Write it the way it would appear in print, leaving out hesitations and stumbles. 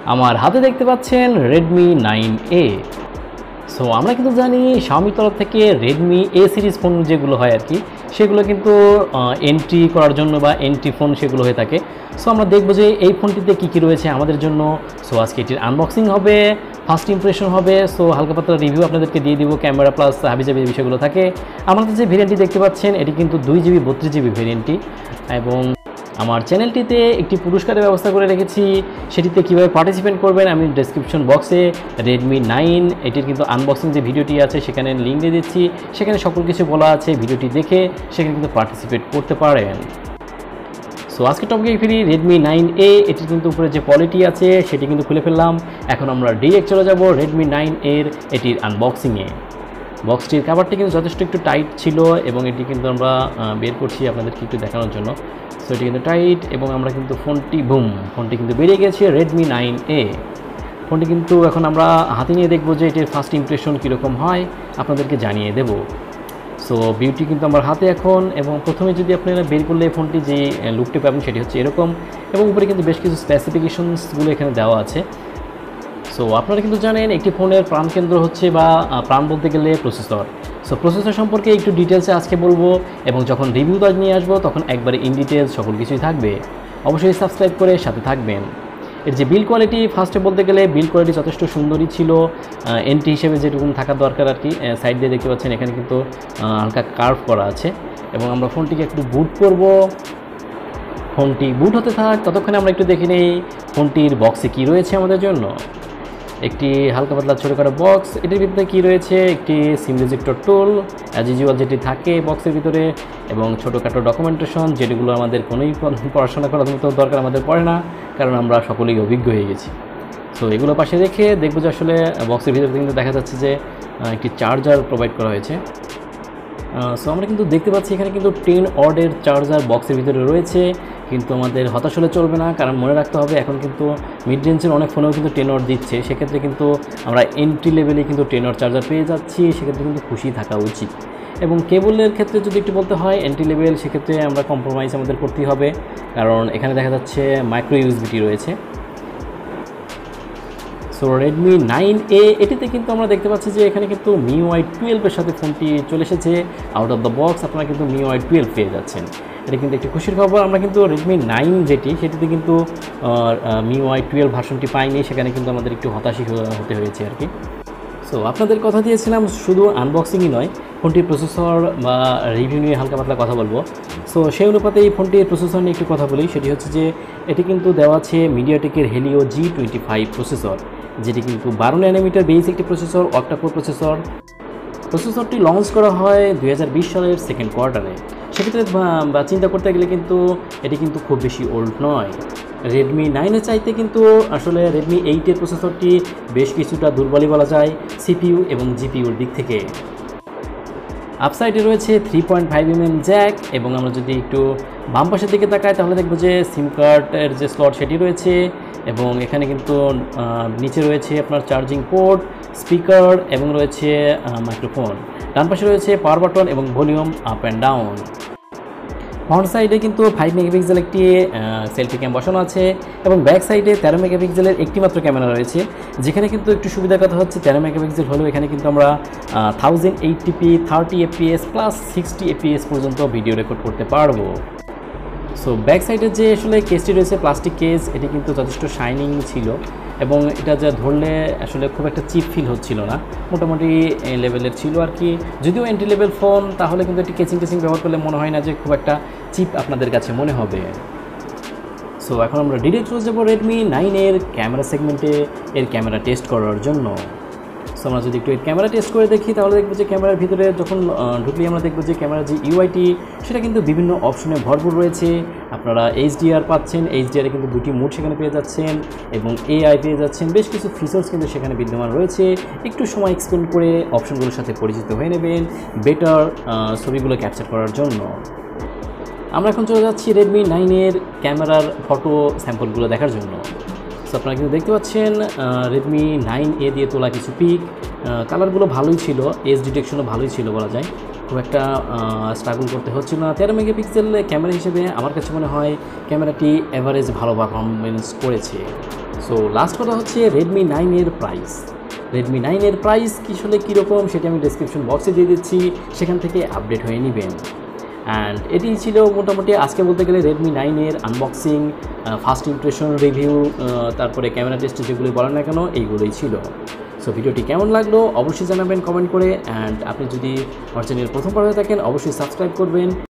আমার হাতে দেখতে পাচ্ছেন Redmi 9A। সো আমরা কিন্তু জানি Xiaomi তরফ থেকে Redmi A সিরিজ ফোন যেগুলো হয় আর কি, সেগুলো কিন্তু এন্ট্রি করার জন্য বা এন্ট্রি ফোন সেগুলো হয়ে থাকে। সো আমরা দেখব যে এই ফোনটিতে কী কী রয়েছে আমাদের জন্য। সো আজকে এটির আনবক্সিং হবে, ফার্স্ট ইমপ্রেশন হবে। সো হালকা পাতলা রিভিউ আপনাদেরকে দিয়ে দিব, ক্যামেরা প্লাস হাবিজাবি বিষয়গুলো থাকে। আমাদের যে ভেরিয়েন্টটি দেখতে পাচ্ছেন এটি কিন্তু 2GB 32GB ভেরিয়েন্টটি, এবং আমার চ্যানেলটিতে একটি পুরস্কারের ব্যবস্থা করে রেখেছি। সেটিতে কীভাবে পার্টিসিপেট করবেন আমি ডেসক্রিপশন বক্সে Redmi 9 এটির কিন্তু আনবক্সিং যে ভিডিওটি আছে সেখানে লিঙ্ক দিয়ে দিচ্ছি, সেখানে সকল কিছু বলা আছে। ভিডিওটি দেখে সেখানে কিন্তু পার্টিসিপেট করতে পারেন। সো আজকে টপিকে ফিরি, Redmi 9A এটির কিন্তু উপরে যে কোয়ালিটি আছে সেটি কিন্তু খুলে ফেললাম। এখন আমরা ডিরেক্ট চলে যাব Redmi 9 এর এটির আনবক্সিংয়ে। বক্সটির কাভারটি কিন্তু যথেষ্ট একটু টাইট ছিল, এবং এটি কিন্তু আমরা বের করছি আপনাদেরকে একটু দেখানোর জন্য। সো এটি কিন্তু টাইট, এবং আমরা কিন্তু ফোনটি কিন্তু বেরিয়ে গেছে Redmi 9A। ফোনটি কিন্তু এখন আমরা হাতে নিয়ে দেখব যে এটির ফার্স্ট ইমপ্রেশন কীরকম হয় আপনাদেরকে জানিয়ে দেব। সো বিউটি কিন্তু আমার হাতে এখন, এবং প্রথমে যদি আপনারা বের করলে ফোনটি যে লুকটি পাবেন সেটি হচ্ছে এরকম, এবং উপরে কিন্তু বেশ কিছু স্পেসিফিকেশনসগুলো এখানে দেওয়া আছে। সো আপনারা কিন্তু জানেন একটি ফোনের প্রাণকেন্দ্র হচ্ছে, বা প্রাণ বলতে গেলে প্রসেসর। সো প্রসেসর সম্পর্কে একটু ডিটেলসে আজকে বলবো, এবং যখন রিভিউটা নিয়ে আসবো তখন একবারে ইন ডিটেলস সকল কিছুই থাকবে। অবশ্যই সাবস্ক্রাইব করে সাথে থাকবেন। এর যে বিল্ড কোয়ালিটি, ফার্স্টে বলতে গেলে বিল্ড কোয়ালিটি যথেষ্ট সুন্দরই ছিল, এন্ট্রি হিসেবে যেটুকু থাকার দরকার আর কি। সাইড দিয়ে দেখতে পাচ্ছেন এখানে কিন্তু হালকা কার্ভ করা আছে, এবং আমরা ফোনটিকে একটু বুট করব। ফোনটি বুট হতে থাক, ততক্ষণে আমরা একটু দেখে নেই ফোনটির বক্সে কী রয়েছে আমাদের জন্য। একটি হালকা পাতলা ছোটোখাটো বক্স, এটির ভিতরে কী রয়েছে, একটি SIM register tool as usual যেটি থাকে বক্সের ভিতরে, এবং ছোটোখাটো ডকুমেন্টেশন যেগুলো আমাদের কোনোই পড়াশোনা করার মতো দরকার আমাদের পড়ে না, কারণ আমরা সকলেই অভিজ্ঞ হয়ে গেছি। সো এগুলো পাশে রেখে দেখব যে আসলে বক্সের ভিতরে কিন্তু দেখা যাচ্ছে যে একটি চার্জার প্রোভাইড করা হয়েছে। সো আমরা কিন্তু দেখতে পাচ্ছি এখানে কিন্তু 10 ওয়াটের চার্জার বক্সের ভিতরে রয়েছে, কিন্তু আমাদের হতাশ হলে চলবে না, কারণ মনে রাখতে হবে এখন কিন্তু মিড রেঞ্জের অনেক ফোনেও কিন্তু 10 ওয়াট দিচ্ছে। সেক্ষেত্রে কিন্তু আমরা এন্ট্রি লেভেলে কিন্তু 10 ওয়াট চার্জার পেয়ে যাচ্ছি, সেক্ষেত্রে কিন্তু খুশি থাকা উচিত। এবং কেবলের ক্ষেত্রে যদি একটু বলতে হয় এন্ট্রি লেভেল, সেক্ষেত্রে আমরা কম্প্রোমাইজ আমাদের করতেই হবে, কারণ এখানে দেখা যাচ্ছে মাইক্রো ইউএসবি রয়েছে। সো Redmi 9A এটিতে কিন্তু আমরা দেখতে পাচ্ছি যে এখানে কিন্তু MIUI 12 এর সাথে ফোনটি চলে এসেছে আউট অফ দ্য বক্স। আপনারা কিন্তু MIUI 12 পেয়ে যাচ্ছেন, এটা কিন্তু একটি খুশির খবর। আমরা কিন্তু Redmi 9 যেটি সেটিতে কিন্তু MIUI 12 ভার্সনটি পাইনি, সেখানে কিন্তু আমাদের একটু হতাশই হতে হয়েছে আর কি। সো আপনাদের কথা দিয়েছিলাম শুধু আনবক্সিংই নয়, ফোনটির প্রসেসর বা রিভিউ নিয়ে হালকা পাতলা কথা বলবো। সো সেই অনুপাতে এই ফোনটির প্রসেসর নিয়ে একটু কথা বলি। সেটি হচ্ছে যে এটি কিন্তু দেওয়া আছে মিডিয়াটেকের Helio G25 প্রসেসর, যেটি কিন্তু 12 ন্যানোমিটার বেস একটি প্রসেসর, অক্টাকোর প্রসেসর। প্রসেসরটি লঞ্চ করা হয় 2020 সালের সেকেন্ড কোয়ার্টারে। সেক্ষেত্রে চিন্তা করতে গেলে কিন্তু এটি কিন্তু খুব বেশি ওল্ড নয়। Redmi 9 এর চাইতে কিন্তু আসলে Redmi 8 এর প্রসেসরটি বেশ কিছুটা দুর্বলই বলা যায় CPU এবং GPUর দিক থেকে। আপসাইডে রয়েছে 3.5mm জ্যাক, এবং আমরা যদি একটু বাম পাশের দিকে তাকাই তাহলে দেখব যে সিম কার্ডের যে স্লট সেটি রয়েছে, এবং এখানে কিন্তু নিচে রয়েছে আপনার চার্জিং পোর্ট, স্পিকার, এবং রয়েছে মাইক্রোফোন। ডান পাশে রয়েছে পাওয়ার বাটন এবং volume up and down. Front সাইডে কিন্তু 5 মেগাপিক্সেল একটি সেলফি ক্যাম বসানো আছে, এবং ব্যাক সাইডে 13 মেগাপিক্সেলের একটি মাত্র ক্যামেরা রয়েছে, যেখানে কিন্তু একটু সুবিধার কথা হচ্ছে 13 মেগাপিক্সেল হলেও এখানে কিন্তু আমরা 1080p 30 fps প্লাস 60 fps পর্যন্ত ভিডিও রেকর্ড করতে পারবো। সো ব্যাক সাইডের যে আসলে কেসটি রয়েছে প্লাস্টিক কেস, এটি কিন্তু যথেষ্ট শাইনিং ছিল, এবং এটা যা ধরলে আসলে খুব একটা চিপ ফিল হচ্ছিল না, মোটামুটি লেভেলের ছিল আর কি। যদিও এন্ট্রি লেভেল ফোন, তাহলে কিন্তু একটি কেচিং ব্যবহার করলে মনে হয় না যে খুব একটা চিপ আপনাদের কাছে মনে হবে। সো এখন আমরা ডিরেক্ট চলে যাবো Redmi 9 এর ক্যামেরা সেগমেন্টে এর ক্যামেরা টেস্ট করার জন্য। সো আমরা যদি একটু এর ক্যামেরা টেস্ট করে দেখি তাহলে দেখব যে ক্যামেরার ভিতরে যখন ঢুকলে আমরা দেখব যে ক্যামেরার যে ইউআইটি সেটা কিন্তু বিভিন্ন অপশনে ভরপুর রয়েছে। আপনারা HDR পাচ্ছেন, HDR-এ কিন্তু দুটি মোড সেখানে পেয়ে যাচ্ছেন, এবং AI পেয়ে যাচ্ছেন। বেশ কিছু ফিচার্স কিন্তু সেখানে বিদ্যমান রয়েছে। একটু সময় এক্সপ্লেন করে অপশনগুলোর সাথে পরিচিত হয়ে নেবেন বেটার ছবিগুলো ক্যাপচার করার জন্য। আমরা এখন চলে যাচ্ছি Redmi 9 এর ক্যামেরার ফটো স্যাম্পলগুলো দেখার জন্য। সো আপনারা কিন্তু দেখতে পাচ্ছেন Redmi 9A দিয়ে তোলা কিছু পিক, কালারগুলো ভালোই ছিল, এজ ডিটেকশনও ভালোই ছিল বলা যায়, খুব একটা স্ট্রাগল করতে হচ্ছিল না। 13 মেগাপিক্সেল ক্যামেরা হিসেবে আমার কাছে মনে হয় ক্যামেরাটি এভারেজ ভালো পারফরমেন্স করেছে। সো লাস্ট কথা হচ্ছে রেডমি 9 এর প্রাইস। রেডমি 9 এর প্রাইস আসলে কীরকম সেটা আমি ডেসক্রিপশন বক্সে দিয়ে দিচ্ছি, সেখান থেকে আপডেট হয়ে নেবেন। অ্যান্ড এটি ছিল মোটামুটি আজকে বলতে গেলে রেডমি 9 এর আনবক্সিং, ফার্স্ট ইমপ্রেশন রিভিউ, তারপরে ক্যামেরা টেস্ট যেগুলি বলেন না কেন এইগুলোই ছিল। সো ভিডিওটি কেমন লাগলো অবশ্যই জানাবেন কমেন্ট করে। অ্যান্ড আপনি যদি আমার চ্যানেল প্রথমবার হয়ে থাকেন অবশ্যই সাবস্ক্রাইব করবেন।